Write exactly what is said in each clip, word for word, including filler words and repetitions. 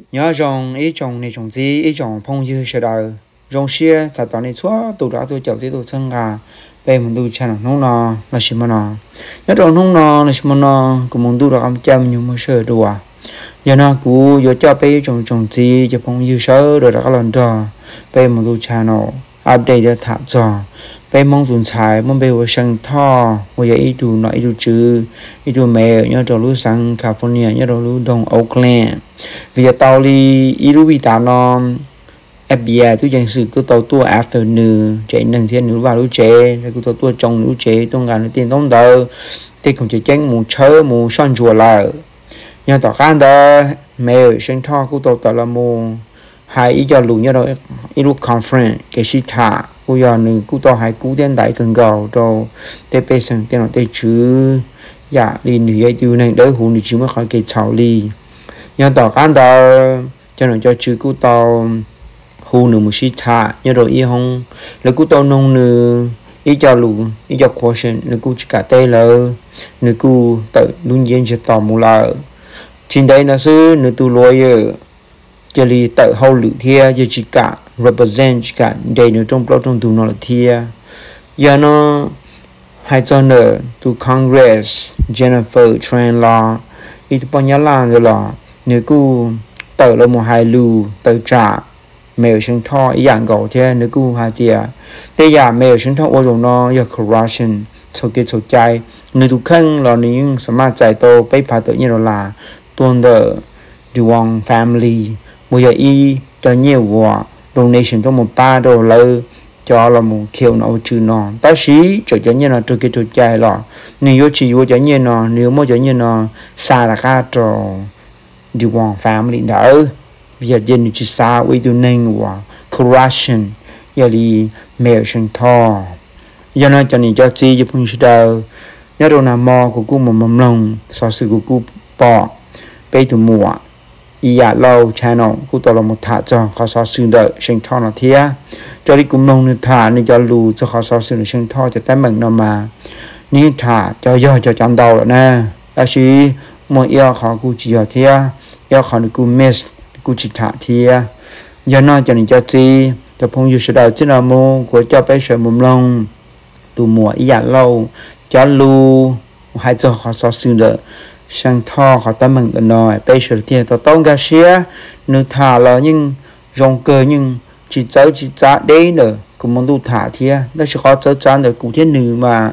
nhớ rằng ý chồng này chồng gì ý chồng phong như sẽ đời rong xia tại tao này xóa tụ đã tôi chậu tí tụ sân gà về mình tụ chăn nông nọ là gì mà nọ nhớ rằng nông nọ là gì mà nọ cũng muốn tụ được ăn chăm nhưng mà sợ đùa giờ nó cú giờ cho bé chồng chồng gì cho phong như sớ rồi đã có lần trò về mình tụ channel update để thả trò bé mong tuần xài mong bé vừa sang thọ vừa ý tụ nói ý tụ chữ ý tụ mẹ nhớ rằng lúc sang California nhớ rằng lúc đông Oakland vì giờ tao đi ý lúc bị tao nó ép bê i tôi dành sự cứ tàu tua afternoon chạy nâng thiên nữ vào lúc chế rồi cứ tàu tua trong lúc chế tôi ngàn nó tiền tông tờ thì không chỉ tránh một chớ một son chùa là nhớ tao khán đó mẹ sinh thọ cứ tàu tờ là một hai ý cho lùi nhớ rồi ý lúc conference cái gì thả bây giờ nữ cứ tàu hai cú tiền đại cần gạo rồi tê bê sang tiền nó tê chứ dạ đi nữ ấy tiêu này đỡ hụt nữ chứ mới khỏi cái chảo ly nhớ tao khán đó cho nó cho chứ cú tàu hù nữ một xí thả nhớ rồi y không là cú tao nông nữ ý cho lù ý cho question nữ cú chỉ cả tê lơ nữ cú tự luôn yên cho tao mù lợ trên đây nó sư nữ tu lawyer cho li tự hậu lự thia cho chỉ cả represent chỉ cả đây nữ trong pro trong tu nó là thia giờ nó hai cho nữ tu Congress Jennifer Tran Law ít bao nhiêu lần rồi là nữ cú tự là một hai lù tự trả mèo sinh thọ ý dạng gạo thế nếu cứ hai tia tây giả mèo sinh thọ ô rồi nó do corruption sau khi sau trái nếu tu khăn là những sản phẩm trái to bây phải tự nhiên là tuần the Duong family bây giờ y cho nhiều quả donation cho một ba đô la cho là một kiểu nào chứ nó ta sĩ cho cho nhiên là trước khi sau trái là nếu chỉ vô cho nhiên nó nếu mà cho nhiên nó xa là khác cho Duong family đó bây giờ dân chỉ sao với tụi nên và corruption giờ đi mèo sinh thọ giờ nó cho nên cho chi cho phong sư đầu nhớ đâu nào mò của cô một mầm lông so sự của cô bỏ bây tụi mùa ý dạ lâu channel cô tao là một thả cho họ so sự đợi sinh thọ là thia cho đi cùng nông nữa thả nên cho lù cho họ so sự sinh thọ cho tay mình nào mà ní thả cho giờ cho chọn đầu rồi nè ta chỉ một yêu họ cô chỉ ở thia yêu họ được cô miss cú chỉ thả thì giờ nó cho nên cho chi cho phong du sự đầu chứ nào mua của cho bé sợi mồm lông tụ mùa ý dạ lâu cho lu hai cho họ so sánh được sang thọ họ tâm mừng được nói bé sợi thì tao tông gà xía nữ thả là nhưng rong cơ nhưng chỉ cháu chỉ giá đấy nữa cũng muốn tụ thả thì đó sẽ khó cháu chán được cụ thiên nữ mà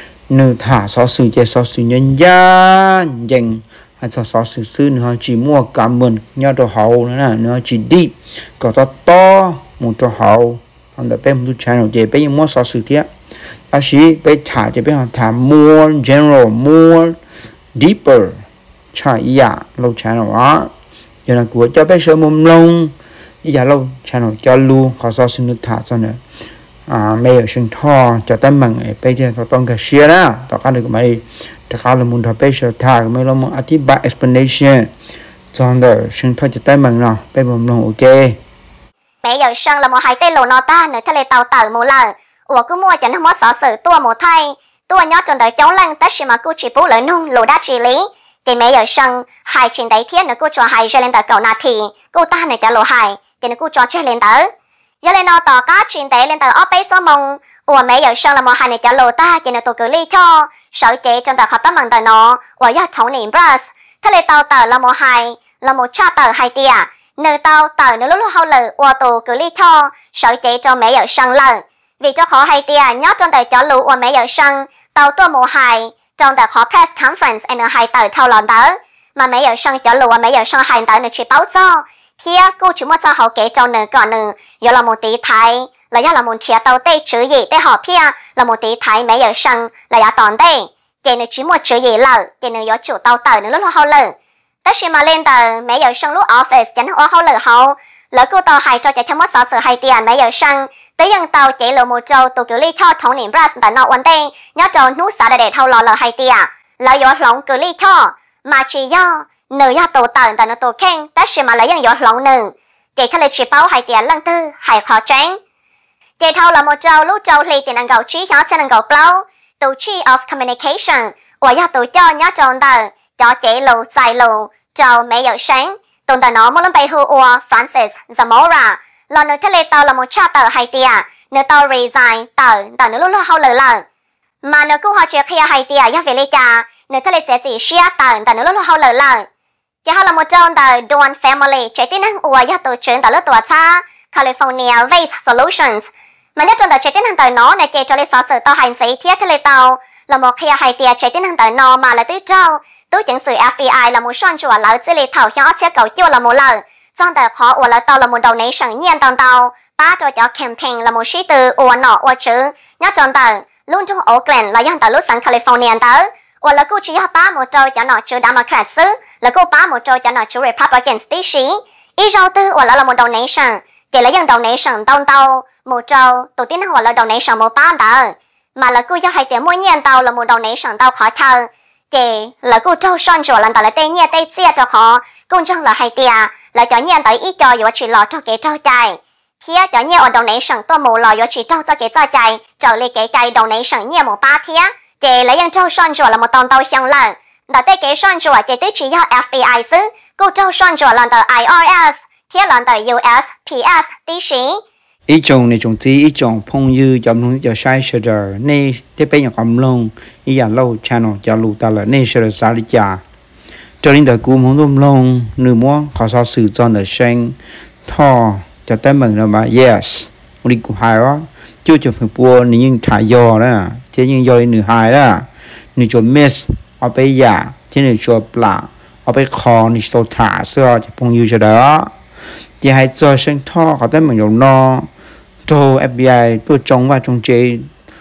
nữ thả so sánh cho so sánh nhân gia dành anh so so sự sự nó chỉ mua cảm ơn nhau cho hậu nữa nè nó chỉ đi có to to một cho hậu còn để bên một channel để bên mua so sự thiệt ta chỉ bên thả để bên họ thả more general more deeper chả ý à lâu channel á giờ là của cho bên sớm mồm lông ý à lâu channel cho luôn có so sự nước thả cho nữa à mấy ở sinh thọ cho tay mừng bây giờ tao tông cái share đó tao có được mấyถ้าเขาละมุนทำไปเชื่อทางไม่ละมุนอธิบาย explanation จอนเดอร์ซึ่งเขาจะได้มันเนาะไปบ่มลงโอเคแม่อย่าเชิงละมุนหายเต้โลนอต้าในทะเลเต่าเต่ามูเลยอัวกูมัวจะนึกว่าสอสื่อตัวหมูไทยตัวยอดจนเดอร์จ้องลังแต่ชิมากูจีปูเลยนุ่งโลดาจีลีแต่แม่อย่าเชิงหายจินได้เทียนนึกกูจอหายเจริญเดอร์เก่านาทีกูต้าในจะโลหายแต่นึกกูจอเจริญเดอร์ยาเลนอต่อก็จินได้เล่นเดอร์ออฟไปสมองอัวแม่อย่าเชิงละมุนหายในจะโลต้าแต่นึกตัวกูลีท่อsở chế trong tờ khó tâm bằng tờ nó và do thống nền brush thế là tàu tờ là một hai là một cha tờ hai tia nơi tàu tờ nơi lúc lúc hậu lử và tù cứ lý cho sở chế cho mẹ ở sân lờ vì cho khó hai tia nhớ trong tờ cho lũ và mẹ ở sân tàu tua một hai trong tờ khó press conference anh ở hai tờ thâu lòn tớ mà mẹ ở sân cho lũ và mẹ ở sân hai tờ nơi chỉ báo cho kia cô chỉ muốn cho hậu kế cho nửa còn nửa do là một tí thái là do là một chia tàu tây chữ gì tây họ kia là một tí thái mấy ở sân là do tòn tây chỉ nên chỉ một chữ gì lợ chỉ nên do chủ tàu tờ nữa lúc hậu lợ tất nhiên mà lên tờ mấy ở sân lúc office chẳng ở hậu lợ hậu lỡ cô tàu hai cho chạy theo mất sở sự hai tiền mấy ở sân tới dân tàu chỉ lộ một trâu tụ kiểu ly cho thống niệm brush tại nọ vấn đề nhớ trâu nút xả để thâu lò lợ hai tiền lỡ do lỏng kiểu ly cho mà chỉ do nửa do tụ tờ tại nó tụ khen tất nhiên mà lấy dân do lỏng nửa chỉ khá là chỉ báo hai tiền lần tư hai khó tránh chỉ thâu là một trâu lúc trâu ly tiền ăn gạo trí cho sẽ ăn gạo plau tụ chi of communication và do tụ cho nhớ trâu tờ cho chỉ lộ xài lộ trâu mấy giờ sáng tụ tồn tại nó muốn lên bay hùa Francis Zamora là nơi thế lệ tàu là một cha tàu Haiti nơi tàu resign tàu tàu nơi lúc lúc hậu lỡ lỡ mà nơi cũng họ chuyện khi Haiti à về lệ cha nơi thế lệ sẽ gì share tàu tàu nơi lúc lúc hậu lỡ lỡ cái họ là một trong tàu Dawn Family trái tim năng ua ya tổ chức tàu lúc tuổi cha California Waste Solutions mà nhất trong tàu trái tim năng tàu nó này kể cho lệ sở sự tàu hành sĩ thiết thế lệ tàu là một khi Haiti trái tim năng tàu nó mà là tứ trâu tôi chứng sự F B I là một son chùa lão chỉ lệ thảo hiếu chế cầu chiêu là một lần trong tờ khó ủa là tàu là một đầu nấy sẵn nhiên tàu tàu ba cho cho campaign là một sĩ từ ủa nọ ủa chữ nhớ trong tờ luôn trong Oakland là dân tờ lúc sẵn California tớ ủa là cô chỉ ba một trâu cho nọ chữ Democrat xứ là cô ba một trâu cho nọ chữ Republican Stacey ý rau tư ủa là một đầu nấy sẵn chỉ là dân đầu nấy sẵn tàu tàu một trâu tổ tiên ủa là đầu nấy sẵn một ba tờ mà là cô cho hai tiếng mỗi nhiên tàu là một đầu nấy sẵn tàu khó thơ chị là cô trâu son chùa lần tàu là tên nhiên tây chia cho khó công trong là hai tia là cho nhiên tới ít cho yếu chỉ lọ cho cái trâu chạy thía cho nhiên ở đầu này sẵn tôi mù lọ yếu chỉ trâu cho cái trâu chạy trở lại cái chạy đầu này sẵn nhiên một ba thía chị lấy dân trâu son chùa là một tàu tàu xong lần đã tới cái son chùa chị tới chỉ do F B I xứ cô trâu son chùa lần tàu I R S thía lần tàu U S P S tí sĩ ý chồng này chồng tí ý chồng phong dư chồng luôn cho sai sờ đờ nè thế bây giờ cầm lông ý giả lâu channel cho lù ta là nè sờ đờ sao đi chả cho nên đời cũ muốn lông lông nửa mua họ sao sử dụng để sinh thò cho tới mình là mà yes đi cũng hay đó chưa cho phải bua nhưng thải giò đó thế nhưng giò nửa hai đó nửa cho miss ở bây giờ thế nửa cho lạ ở bây kho nửa số thả xưa cho phong dư cho đó chỉ hay cho sinh thò họ tới mình dùng no cho F B I tôi trông và trông chế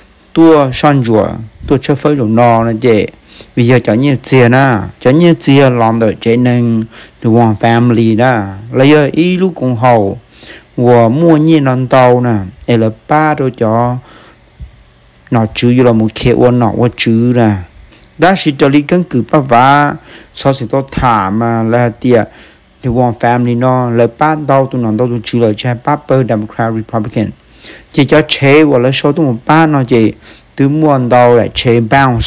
tôi son rùa tôi cho phơi dùng no là chế bây giờ cho nhiều tiền à cho nhiều tiền làm được chế nên the one family đó lấy giờ ý lúc cùng hậu và mua nhiều non tàu nè ấy là ba đôi cho nó chữ là một kiểu của nó và chữ nè đó là cho lý căn cứ ba vả sau khi tôi thả mà là tiệt the one family nó là ba tàu tụi nó tàu tụi chữ là chơi Papa Democrat Republican chỉ cho chế và lấy số tụi một ba nó chỉ từ mua tàu lại chế bounce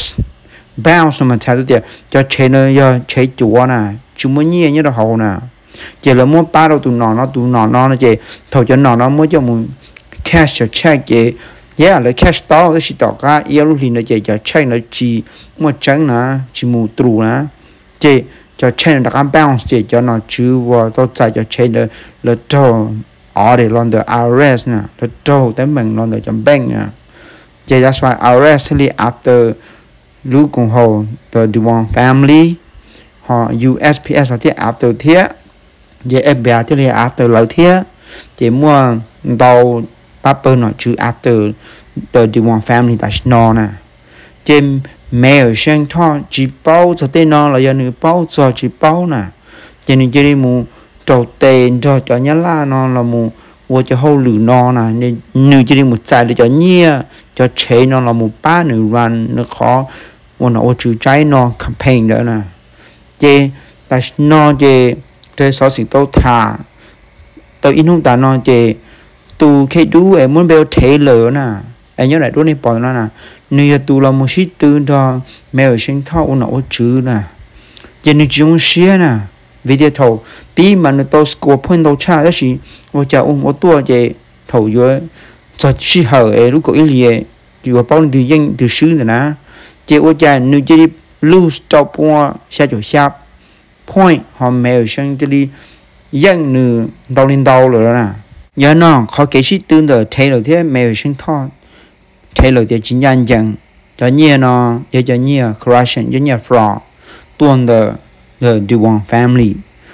bounce mà thay được cho chế nó giờ chế chúa nè chúng mới nhia như đó hậu nè chỉ là mua ba đâu tụi nó nó tụi nó nó nó chỉ thầu cho nó nó mới cho một cash cho check chỉ yeah là cash đó cái gì đó cả yêu lúc thì nó chỉ cho check nó chỉ mua trắng nè chỉ mua trù nè chỉ cho check nó đặt bounce chỉ cho nó chứ và tôi chạy cho check nó là trâu ở để làm được I R S nè là trâu tới mình làm được trong bank nè chỉ that's why I R S really after lúc cùng hồ the Duong family họ U S P S là thiết after thiết về F B I thiết là after lâu thiết chỉ mua tàu paper nó chữ after the Duong family that's no nè trên mail sang thọ chỉ bao cho tên nó là do nữ bao cho chỉ bao nè cho nên chỉ đi mua trâu tên cho cho nhá la nó là mua và cho hậu lử nó nè nên nữ chỉ đi một trái để cho nhia cho chế nó là một ba nữ run nó khó và nó chữ trái nó campaign đó nè chế ta nó chế chế số sự tôi thả tôi in không ta nó chế tu khi đu em muốn bêu thế lửa nè em nhớ lại đôi này bỏ nó nè nếu tu là một sĩ tư cho mèo sinh thọ nó chữ nè chế nó chung xía nè vì thế thầu bí mà nó tôi score point đâu cha đó gì và cha ông có tua chế thầu dưới cho chỉ hở ấy lúc có ý nghĩa vừa bao nhiêu dân từ xứ này nè chế ô cha nếu chế đi lose cho qua xa chỗ xa point họ mèo sang chế đi dân nữ đau lên đau rồi đó nè nhớ nó khó kể sĩ tương tự thay đổi thế mèo sang thọ thay đổi thế chính nhân dân cho nhiều nó cho cho nhiều corruption cho nhiều fraud tuần the the Duong family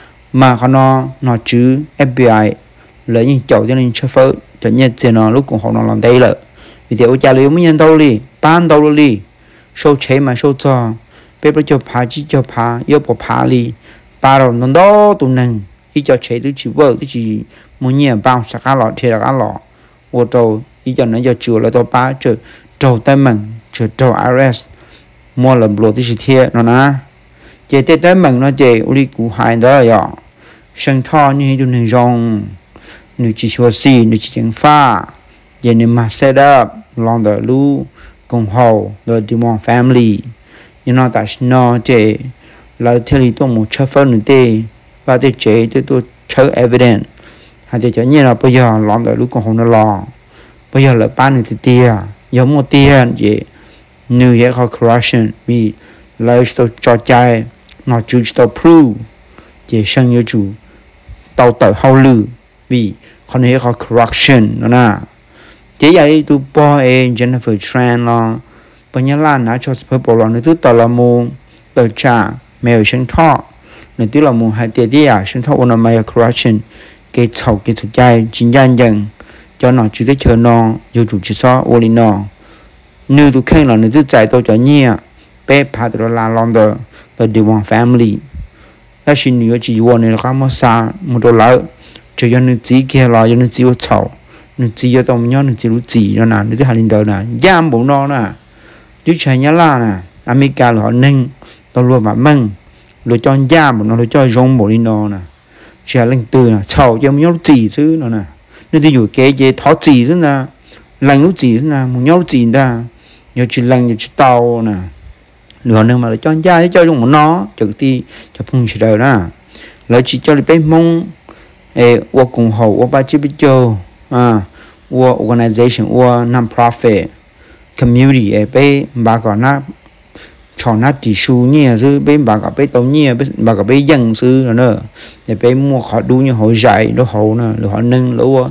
mà họ nó nó chứ F B I lấy những chỗ cho nên cho phơi cho nhiều tiền nó lúc cũng họ nó làm đây rồi vì thế ô cha lấy mấy nhân đâu đi ban đâu đi số chế mà số cho bây giờ cho phá chỉ cho phá yêu bỏ phá đi ba rồi nó đó tụi nằng ý cho chế tôi chỉ vợ tôi chỉ muốn nhiều bao sạc cá lọ thì là cá lọ ô tô ý cho nó cho chừa lại tôi ba chừa trâu tay mình chừa trâu I R S mua làm lúa thì chỉ thiệt nó nè chế tay tay mình nó chế uli củ hai đó rồi sinh thọ như tụi này rong nếu chỉ xua xì nếu chỉ chẳng pha giờ nếu mà set up long the lu cùng hậu the Duong family you know that's no chế là theo lý tôi một chấp phân nữa tê là để chế để tôi show evidence hay để cho như là bây giờ làm được lúc còn không nó lo bây giờ là ba người thì tia giống một tia gì new year called corruption vì lời tôi cho trái nó chú tôi prove chỉ sang như chủ tàu tàu hậu lử vì con này called corruption nó nè chỉ vậy tôi bỏ em Jennifer Tran lo bây giờ là nó cho people lo nữa tôi tao là mua tờ trả mail sinh thọ nữa tôi là mua hai tiền đi à sinh thọ one my corruption cái chậu cái chậu trái chính nhân dân cho nó chỉ để chờ nó dù chủ chỉ so ô linh nó nếu tôi khen là nếu tôi chạy tôi cho nhia bé phá tôi là lòng đó tôi đi one family đó là nếu chỉ one này là không có sao một đôi lỡ chỉ cho nếu chỉ kia là cho nếu chỉ có chậu nếu chỉ cho tôi nhớ nếu chỉ lúc chỉ nó nè nếu tôi hành linh đó nè giam bụng nó nè chứ chạy nhá là nè America là họ nâng tôi luôn mà mừng rồi cho giam bụng nó rồi cho rong bộ linh nó nè chỉ là linh từ nè chậu cho nhớ chỉ chứ nó nè nếu tôi dùng cái gì tháo chỉ thế nè lần lúc chỉ thế nè một nhau chỉ nè nhớ chỉ lần nhớ chỉ tàu nè lừa nữa mà lại cho ra cho dùng một nó cho cái cho phong chỉ đời nè lại chỉ cho đi bên mông ê qua cùng hậu qua ba chiếc biết châu à qua organization qua non-profit community ê bên bà còn nát chọn nát chỉ số nhẹ chứ bên bà còn bên tàu nhẹ bên bà còn bên dân sư nữa để bên mua họ đu như họ dạy đó hậu nè rồi họ nâng lúa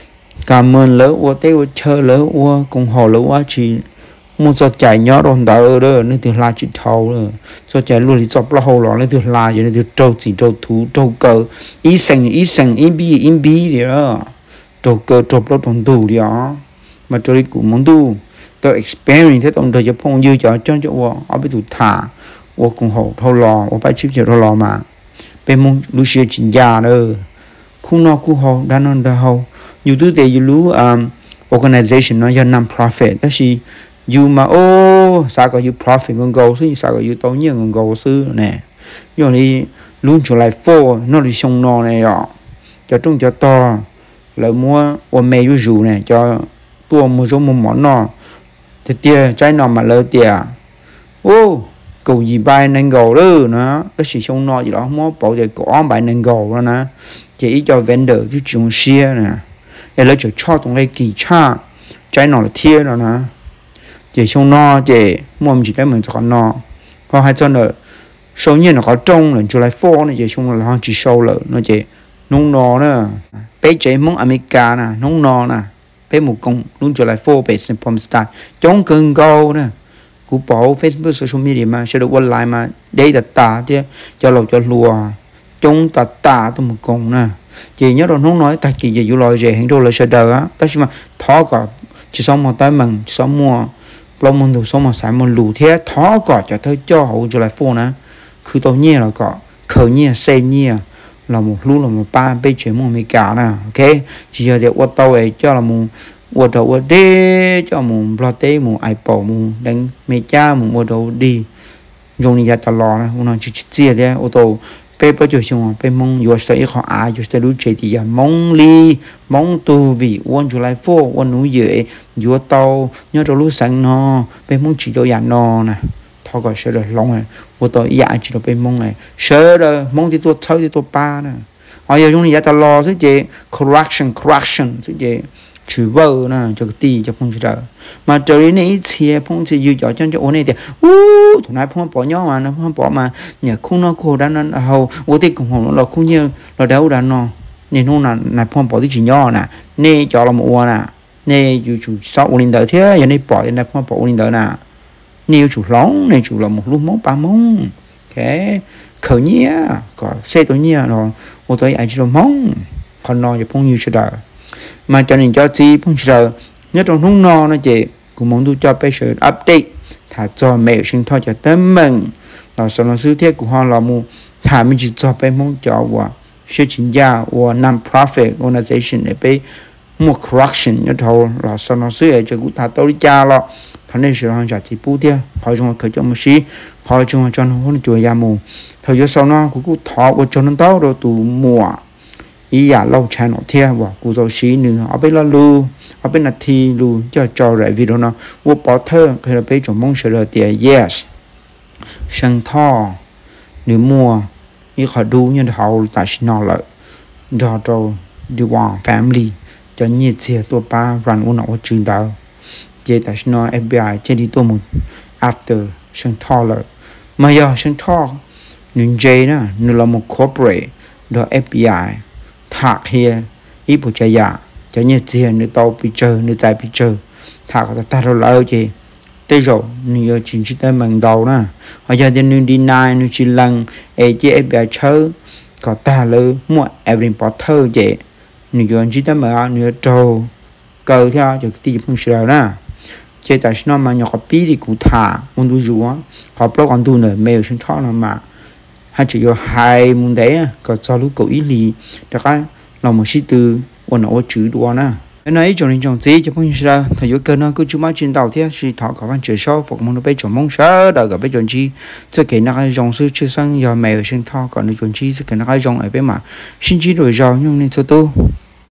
cảm ơn lỡ qua tết qua chơi lỡ qua cùng họ lỡ qua chỉ muốn cho chạy nhớ đòn đỡ đó nên từ la chỉ thâu rồi cho chạy luôn thì chọc lâu rồi nên từ la vậy nên từ trâu chỉ trâu thú trâu cờ ý sành ý sành ý bi ý bi thì đó trâu cờ trâu lâu đồng tù đi đó mà trâu đi cũng muốn tu tôi experience thế tổng thời cho phong dư cho cho cho qua ở bên tụ thả qua cùng họ thâu lò qua bãi chip cho thâu lò mà bên mông Lucia chính gia đó không nó cũng họ đã non đã họ nhiều thứ để you um organization nó do non-profit đó là you mà ô sao có you profit con gấu sư sao có you tốn nhiều con gấu sư nè như này luôn trở lại for nó đi xong nó này ạ cho trung cho to lại mua ôm mê you rủ này cho tua một số một món nó thì tia trái nó mà lỡ tia ô cầu gì bài nên gấu đó nó cái sự xong nó gì đó mua bảo để có bài nên gấu đó nè chỉ cho vendor chứ chúng share nè để lấy cho cho tụi cái kỳ cha trái nó là thiê rồi nè chỉ xong nó chỉ mua mình chỉ cái mình chọn nó hoặc hai cho nó số nhiên nó có trong là cho lại phô này chỉ xong là chỉ sâu lợ nó chỉ nung nó nữa bé chế món America nè nung nó nè bé một con luôn cho lại phô bé sinh phẩm style chống cơn gâu nè cú bỏ Facebook social media mà sẽ được online mà đây là ta chứ cho lầu cho lùa chống ta ta tôi một con nè chỉ nhớ rồi không nói ta chỉ về vụ lòi rẻ hình rồi là sợ đời á ta chỉ mà thó cả chỉ xong một tay mình xong mua lâu mình đủ xong mà xài một lù thế thó cả cho thấy cho hậu cho lại phone nè cứ tao nhẹ là cả khởi nhẹ xe nhẹ là một lúc là một ba bây giờ một mấy cả nè ok chỉ giờ để qua tàu ấy cho là một qua đầu qua đê cho một latte một apple một đánh mấy cha một qua đầu đi dùng đi ra tao lò nè một nó chỉ chia thế ô tô bé bây giờ chúng bé mong yêu sẽ họ à yêu sẽ lúc chơi thì mong ly mong tu vì quan chủ lại phố quan núi dễ yêu tàu nhớ cho lúc sáng nó bé mong chỉ cho dàn nó nè thôi gọi sẽ được long này ô tô dạ chỉ được bé mong này sẽ rồi mong thì tôi chơi thì tôi ba nè ở giờ chúng đi ra tao lo chứ gì correction correction chứ gì chữ vợ nè cho cái tì cho phong chữ đời mà trở đến này chia phong thì yêu cho cho cho này thì u thằng này phong bỏ nhau mà nó phong bỏ mà nhà không nó cô đã nó hầu ô thì cũng hầu nó không nhiều nó đâu đã nó nên nó là này phong bỏ thì chỉ nhỏ nè nè cho là một nè nè yêu chủ sáu linh đời thế giờ này bỏ thì này phong bỏ linh đời nè nè chủ lóng này chủ là một lúc móng ba móng cái khởi nhía có xe tối nhía rồi ô tô ai chỉ là móng còn nó thì phong nhiều chữ đời mà cho nên cho chi phong chờ nhớ trong lúc nó nó chị cũng muốn tôi cho bây giờ update thả cho mẹ sinh thôi cho tấm mình là sau nó sư thiết của họ là mu thả mình chỉ cho bây mong cho và sự chính gia và non-profit organization để bây mua correction nhớ thầu là sau nó sư ấy cho cũng thả tôi đi cha lo thằng này sẽ làm trả chỉ bù tiền họ chúng khởi cho một xí họ chúng cho nó hôn chùa gia mù thời gian sau nó cũng thọ của cho nó tao rồi tụ mùa ý giả lâu chán nó theo và cụ tổ sĩ nữa ở bên là lu ở bên là thi lu cho cho lại video nó vô bỏ thơ hay là bên trong mong sợ tiền yes sang thọ nếu mua ý họ đu như họ tại nó lợi do đâu đi vào family cho nhiệt xe tua ba run uốn nó trường đạo chế tại nó ép bê i chế đi tua một after sang thọ lợi mà giờ sang thọ nên J nè nên là một corporate đó ép bê i thạc here ít bộ chạy giả cho nhiệt xe nên tàu bị chờ nên chạy bị chờ thạc là ta đâu lợi gì tới rồi nên chính chỉ tới bằng đầu nè họ giờ nên đi nine nên chỉ lần ấy chế ép bê i chơi có ta lỡ mua every porter vậy nên giờ chỉ tới mà nên trâu cầu theo cho tí phong sờ nè chế tại sao mà nhỏ bí thì cụ thả muốn du rùa họ blog còn tu nữa mail sinh thọ mà hay chỉ có hai muốn đấy có cho lúc cậu ý lý đó cái lòng một sĩ từ ôn nó chữ đua nè cái này cho nên trong gì cho phong sờ thầy vô cơ nó cứ chú máy trên tàu thế thì thọ có văn chữ sau phục mong nó bây giờ mong sờ đợi gặp bây giờ chi cho cái nó cái dòng sư chưa sang giờ mail sinh thọ còn nó chuẩn chi cho cái nó cái dòng ở bên mà sinh chi rồi giàu nhưng nên cho tôi